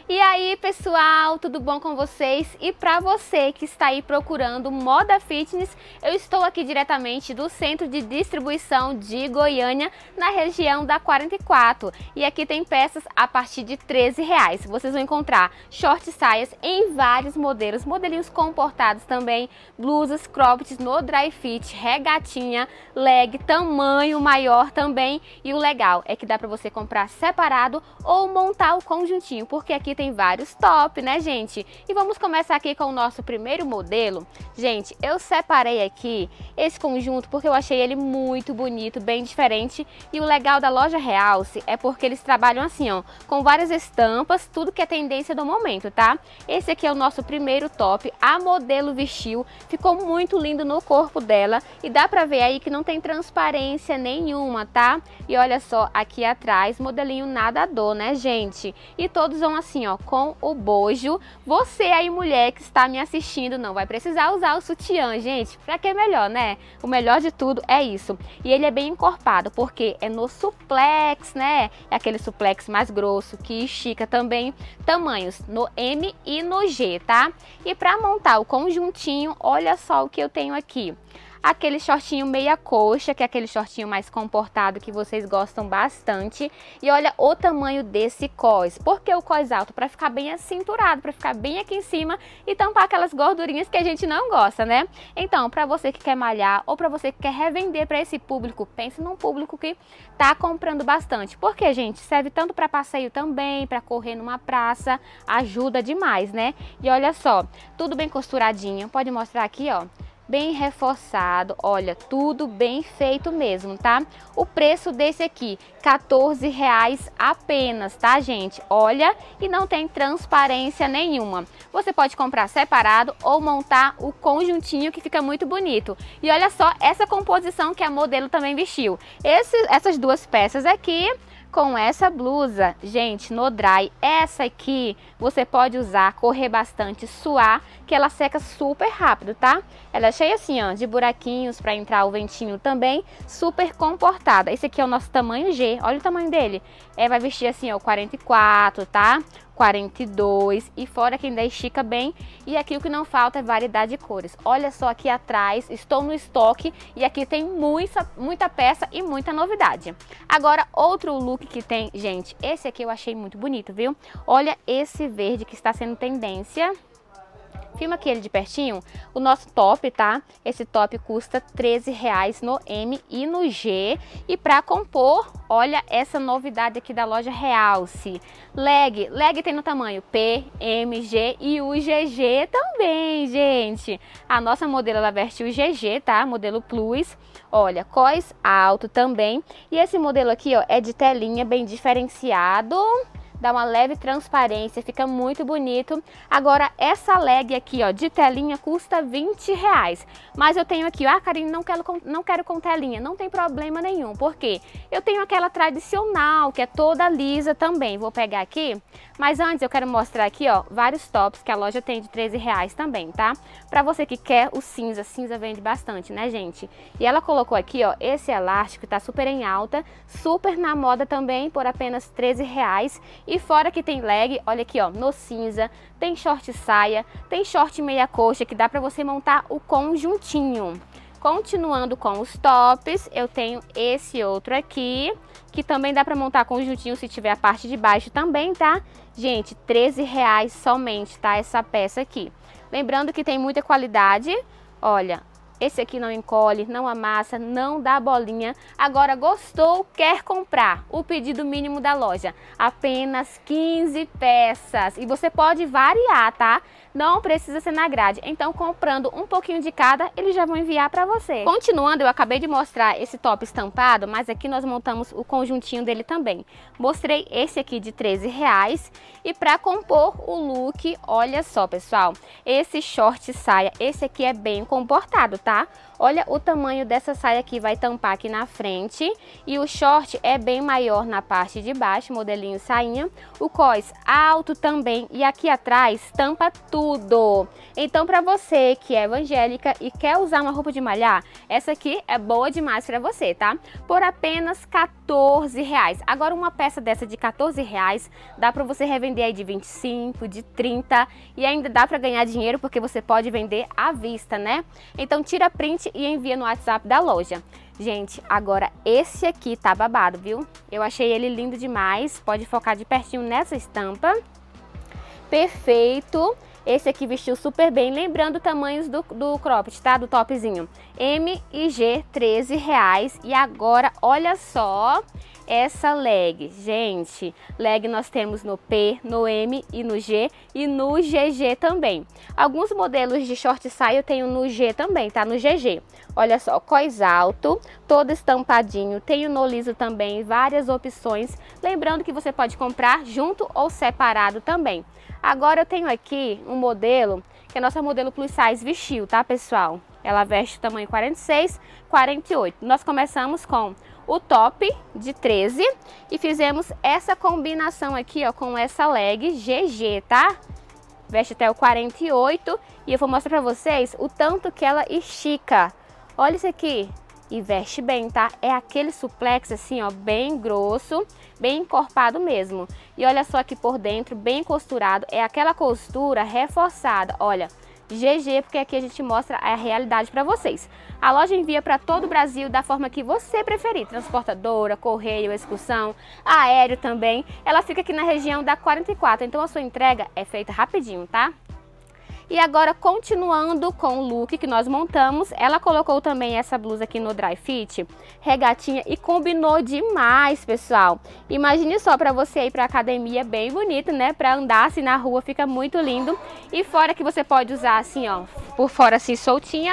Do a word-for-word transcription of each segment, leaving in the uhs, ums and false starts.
E aí, pessoal, tudo bom com vocês? E para você que está aí procurando moda fitness, eu estou aqui diretamente do Centro de Distribuição de Goiânia, na região da quarenta e quatro. E aqui tem peças a partir de treze reais. Vocês vão encontrar short saias em vários modelos, modelinhos comportados também, blusas, croppeds no dry fit, regatinha, leg, tamanho maior também. E o legal é que dá para você comprar separado ou montar o conjuntinho, porque aqui tem vários top, né, gente? E vamos começar aqui com o nosso primeiro modelo. Gente, eu separei aqui esse conjunto porque eu achei ele muito bonito, bem diferente. E o legal da loja Realce é porque eles trabalham assim, ó, com várias estampas, tudo que é tendência do momento, tá? Esse aqui é o nosso primeiro top. A modelo vestiu, ficou muito lindo no corpo dela e dá pra ver aí que não tem transparência nenhuma, tá? E olha só, aqui atrás, modelinho nadador, né, gente? E todos vão assim, ó, com o bojo. Você aí, mulher que está me assistindo, não vai precisar usar o sutiã, gente. Pra que é melhor, né? O melhor de tudo é isso. E ele é bem encorpado, porque é no suplex, né? É aquele suplex mais grosso, que estica também. Tamanhos no M e no G, tá? E pra montar o conjuntinho, olha só o que eu tenho aqui. Aquele shortinho meia coxa, que é aquele shortinho mais comportado que vocês gostam bastante. E olha o tamanho desse cós. Por que o cós alto? Para ficar bem acinturado, para ficar bem aqui em cima e tampar aquelas gordurinhas que a gente não gosta, né? Então, para você que quer malhar ou para você que quer revender para esse público, pense num público que tá comprando bastante. Porque, gente, serve tanto para passeio também, para correr numa praça, ajuda demais, né? E olha só, tudo bem costuradinho. Pode mostrar aqui, ó. Bem reforçado, olha, tudo bem feito mesmo, tá? O preço desse aqui, quatorze reais apenas, tá, gente? Olha, e não tem transparência nenhuma. Você pode comprar separado ou montar o conjuntinho, que fica muito bonito. E olha só essa composição que a modelo também vestiu. Esse, essas duas peças aqui com essa blusa, gente, no dry, essa aqui você pode usar, correr bastante, suar, que ela seca super rápido, tá? Ela é cheia assim, ó, de buraquinhos para entrar o ventinho também, super comportada. Esse aqui é o nosso tamanho G, olha o tamanho dele. É, vai vestir assim, ó, quarenta e quatro, tá? quarenta e dois, e fora que ainda estica bem. E aqui o que não falta é variedade de cores. Olha só aqui atrás, estou no estoque e aqui tem muita, muita peça e muita novidade. Agora, outro look que tem, gente, esse aqui eu achei muito bonito, viu? Olha esse verde que está sendo tendência. Filma aqui ele de pertinho, o nosso top, tá? Esse top custa treze reais no M e no G. E para compor, olha essa novidade aqui da loja Realce. Leg, leg tem no tamanho P, M, G e o G G também, gente. A nossa modelo, ela veste o G G, tá? Modelo Plus. Olha, cós alto também. E esse modelo aqui, ó, é de telinha, bem diferenciado. Dá uma leve transparência, fica muito bonito. Agora, essa leg aqui, ó, de telinha custa vinte reais. Mas eu tenho aqui, ó, ah, Karine, não quero, não quero com telinha. Não tem problema nenhum, porque eu tenho aquela tradicional, que é toda lisa também. Vou pegar aqui. Mas antes eu quero mostrar aqui, ó, vários tops que a loja tem de treze reais também, tá? Pra você que quer o cinza, cinza vende bastante, né, gente? E ela colocou aqui, ó, esse elástico, tá super em alta, super na moda também, por apenas treze reais. E fora que tem leg, olha aqui, ó, no cinza, tem short saia, tem short meia coxa, que dá pra você montar o conjuntinho. Continuando com os tops, eu tenho esse outro aqui, que também dá pra montar conjuntinho se tiver a parte de baixo também, tá? Gente, treze reais somente, tá? Essa peça aqui. Lembrando que tem muita qualidade, olha. Esse aqui não encolhe, não amassa, não dá bolinha. Agora, gostou, quer comprar? O pedido mínimo da loja, apenas quinze peças. E você pode variar, tá? Não precisa ser na grade. Então, comprando um pouquinho de cada, eles já vão enviar para você. Continuando, eu acabei de mostrar esse top estampado, mas aqui nós montamos o conjuntinho dele também. Mostrei esse aqui de treze reais. E para compor o look, olha só, pessoal. Esse short saia, esse aqui é bem comportado, tá? Olha o tamanho dessa saia aqui, vai tampar aqui na frente. E o short é bem maior na parte de baixo, modelinho sainha. O cós alto também e aqui atrás tampa tudo. Então para você que é evangélica e quer usar uma roupa de malhar, essa aqui é boa demais para você, tá? Por apenas quatorze reais. Agora uma peça dessa de quatorze reais dá para você revender aí de vinte e cinco, de trinta e ainda dá para ganhar dinheiro porque você pode vender à vista, né? Então tira print e envia no WhatsApp da loja. Gente, agora esse aqui tá babado, viu? Eu achei ele lindo demais. Pode focar de pertinho nessa estampa. Perfeito. Esse aqui vestiu super bem. Lembrando tamanhos do, do cropped, tá? Do topzinho. M e G, treze reais. E agora, olha só essa leg. Gente, leg nós temos no P, no M e no G e no G G também. Alguns modelos de short saia eu tenho no G também, tá? No G G. Olha só, cós alto, todo estampadinho. Tenho no liso também, várias opções. Lembrando que você pode comprar junto ou separado também. Agora eu tenho aqui um modelo, que é a nossa modelo plus size vestiu, tá, pessoal? Ela veste o tamanho quarenta e seis, quarenta e oito. Nós começamos com o top de treze e fizemos essa combinação aqui, ó, com essa leg G G, tá? Veste até o quarenta e oito e eu vou mostrar pra vocês o tanto que ela estica. Olha isso aqui. E veste bem, tá? É aquele suplex assim, ó, bem grosso, bem encorpado mesmo. E olha só aqui por dentro, bem costurado. É aquela costura reforçada, olha. G G, porque aqui a gente mostra a realidade para vocês. A loja envia para todo o Brasil da forma que você preferir. Transportadora, correio, excursão, aéreo também. Ela fica aqui na região da quarenta e quatro, então a sua entrega é feita rapidinho, tá? E agora, continuando com o look que nós montamos, ela colocou também essa blusa aqui no dry fit, regatinha, e combinou demais, pessoal. Imagine só para você ir para academia, bem bonito, né? Para andar assim na rua, fica muito lindo. E fora que você pode usar assim, ó, por fora assim soltinha,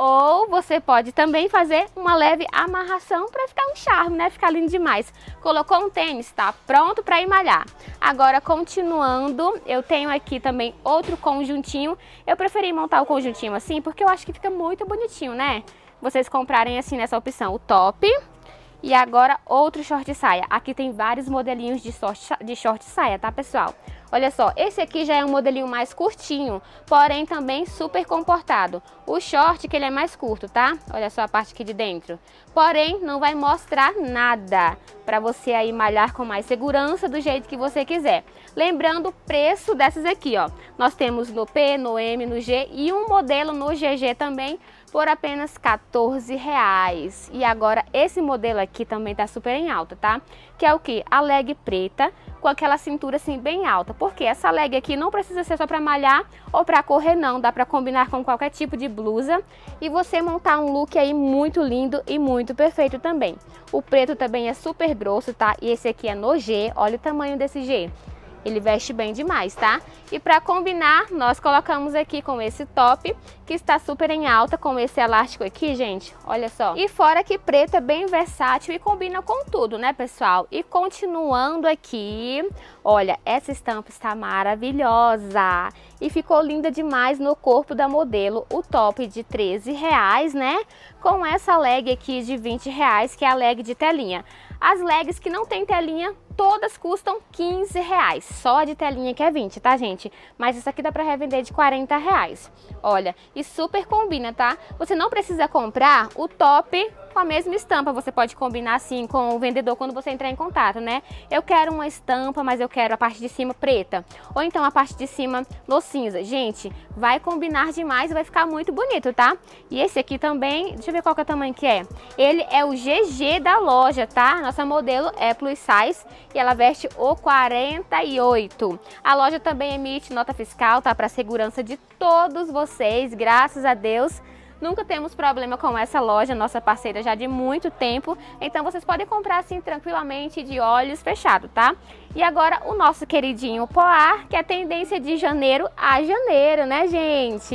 ou você pode também fazer uma leve amarração para ficar um charme, né? Ficar lindo demais. Colocou um tênis, tá pronto para ir malhar. Agora, continuando, eu tenho aqui também outro conjuntinho. Eu preferi montar o conjuntinho assim, porque eu acho que fica muito bonitinho, né? Vocês comprarem assim nessa opção, o top. E agora outro short saia. Aqui tem vários modelinhos de short, de short saia, tá, pessoal? Olha só, esse aqui já é um modelinho mais curtinho, porém também super comportado. O short que ele é mais curto, tá? Olha só a parte aqui de dentro. Porém, não vai mostrar nada, para você aí malhar com mais segurança do jeito que você quiser. Lembrando o preço dessas aqui, ó. Nós temos no P, no M, no G e um modelo no G G também, por apenas quatorze reais. E agora esse modelo aqui também tá super em alta, tá? Que é o que? A leg preta com aquela cintura assim bem alta. Porque essa leg aqui não precisa ser só para malhar ou para correr não, dá para combinar com qualquer tipo de blusa e você montar um look aí muito lindo e muito perfeito também. O preto também é super grosso, tá? E esse aqui é no G, olha o tamanho desse G. Ele veste bem demais, tá? E para combinar, nós colocamos aqui com esse top, que está super em alta, com esse elástico aqui, gente, olha só. E fora que preto é bem versátil e combina com tudo, né, pessoal? E continuando aqui, olha, essa estampa está maravilhosa. E ficou linda demais no corpo da modelo, o top de treze reais, né? Com essa leg aqui de vinte reais, que é a leg de telinha. As legs que não tem telinha, todas custam quinze reais, só a de telinha que é vinte, tá, gente? Mas essa aqui dá pra revender de quarenta reais. Olha, e super combina, tá? Você não precisa comprar o top com a mesma estampa, você pode combinar assim com o vendedor quando você entrar em contato, né? Eu quero uma estampa, mas eu quero a parte de cima preta, ou então a parte de cima no cinza. Gente, vai combinar demais e vai ficar muito bonito, tá? E esse aqui também, deixa eu ver qual que é o tamanho que é. Ele é o G G da loja, tá? Nossa modelo é plus size e ela veste o quarenta e oito. A loja também emite nota fiscal, tá? Para segurança de todos vocês, graças a Deus. Nunca temos problema com essa loja, nossa parceira já de muito tempo. Então vocês podem comprar assim tranquilamente de olhos fechados, tá? E agora o nosso queridinho poar, que é tendência de janeiro a janeiro, né, gente?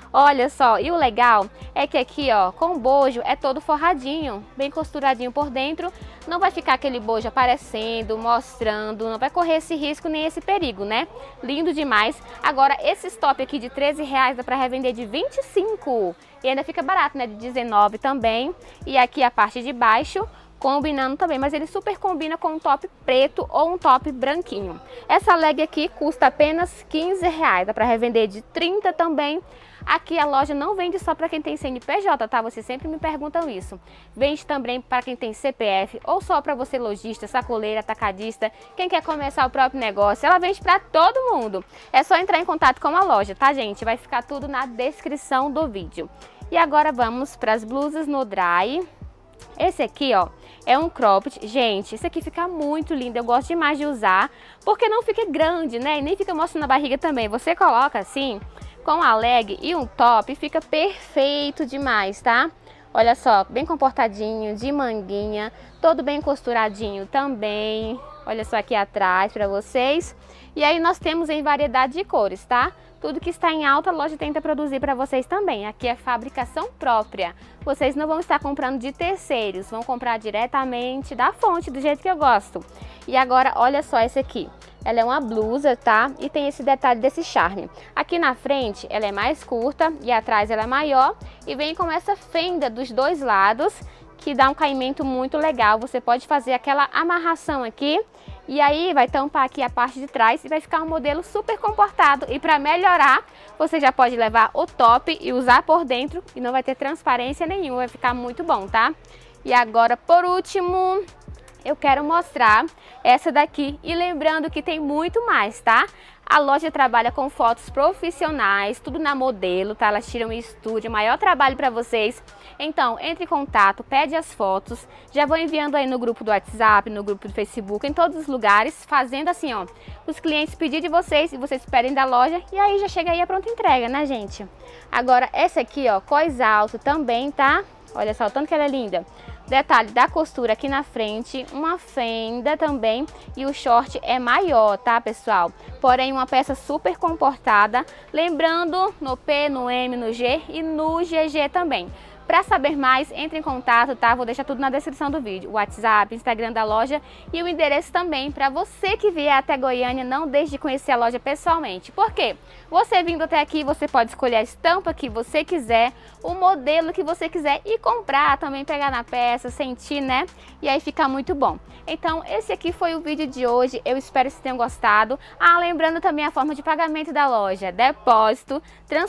Olha só, e o legal é que aqui, ó, com o bojo é todo forradinho, bem costuradinho por dentro. Não vai ficar aquele bojo aparecendo, mostrando, não vai correr esse risco nem esse perigo, né? Lindo demais. Agora, esse top aqui de treze reais dá para revender de vinte e cinco. E ainda fica barato, né? De dezenove também. E aqui a parte de baixo, combinando também, mas ele super combina com um top preto ou um top branquinho. Essa leg aqui custa apenas quinze reais, dá para revender de trinta também. Aqui a loja não vende só para quem tem C N P J, tá? Vocês sempre me perguntam isso. Vende também para quem tem C P F ou só para você lojista, sacoleira, atacadista, quem quer começar o próprio negócio. Ela vende para todo mundo. É só entrar em contato com a loja, tá, gente? Vai ficar tudo na descrição do vídeo. E agora vamos para as blusas no dry. Esse aqui, ó, é um cropped. Gente, esse aqui fica muito lindo, eu gosto demais de usar, porque não fica grande, né? E nem fica mostrando a barriga também. Você coloca assim, com a leg e um top, fica perfeito demais, tá? Olha só, bem comportadinho, de manguinha, todo bem costuradinho também. Olha só aqui atrás para vocês. E aí nós temos em variedade de cores, tá? Tudo que está em alta, a loja tenta produzir para vocês também. Aqui é fabricação própria. Vocês não vão estar comprando de terceiros, vão comprar diretamente da fonte, do jeito que eu gosto. E agora, olha só esse aqui. Ela é uma blusa, tá? E tem esse detalhe desse charme. Aqui na frente, ela é mais curta e atrás ela é maior. E vem com essa fenda dos dois lados, que dá um caimento muito legal. Você pode fazer aquela amarração aqui. E aí vai tampar aqui a parte de trás e vai ficar um modelo super comportado. E para melhorar, você já pode levar o top e usar por dentro e não vai ter transparência nenhuma, vai ficar muito bom, tá? E agora, por último, eu quero mostrar essa daqui. E lembrando que tem muito mais, tá? A loja trabalha com fotos profissionais, tudo na modelo, tá? Elas tiram em estúdio, maior trabalho para vocês. Então, entre em contato, pede as fotos. Já vou enviando aí no grupo do WhatsApp, no grupo do Facebook, em todos os lugares, fazendo assim, ó. Os clientes pedirem de vocês e vocês pedem da loja e aí já chega aí a pronta entrega, né, gente? Agora, essa aqui, ó, cós alto também, tá? Olha só o tanto que ela é linda. Detalhe da costura aqui na frente, uma fenda também e o short é maior, tá, pessoal? Porém, uma peça super comportada, lembrando no P, no M, no G e no G G também. Para saber mais, entre em contato, tá? Vou deixar tudo na descrição do vídeo. O WhatsApp, Instagram da loja e o endereço também. Para você que vier até Goiânia, não deixe de conhecer a loja pessoalmente. Por quê? Você vindo até aqui, você pode escolher a estampa que você quiser, o modelo que você quiser e comprar, também pegar na peça, sentir, né? E aí fica muito bom. Então, esse aqui foi o vídeo de hoje. Eu espero que vocês tenham gostado. Ah, lembrando também a forma de pagamento da loja. Depósito,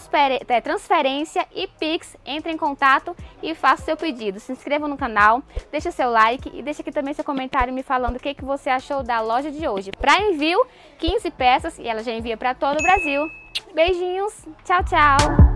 transferência e Pix. Entre em contato e faça seu pedido. Se inscreva no canal, deixa seu like e deixa aqui também seu comentário me falando o que, que você achou da loja de hoje. Para envio, quinze peças e ela já envia para todo o Brasil. Beijinhos, tchau, tchau!